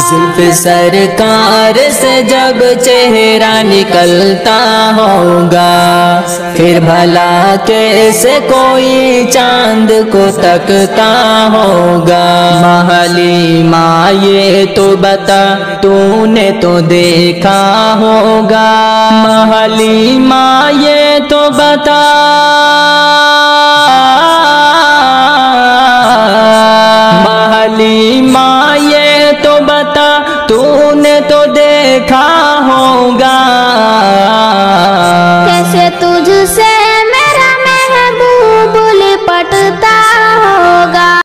जुल्फ सरकार से जब चेहरा निकलता होगा, फिर भला कैसे कोई चांद को तकता होगा। महली माँ ये तो बता, तूने तो देखा होगा। महली माँ ये तो बता, महली माँ ये तो बता, तूने तो देखा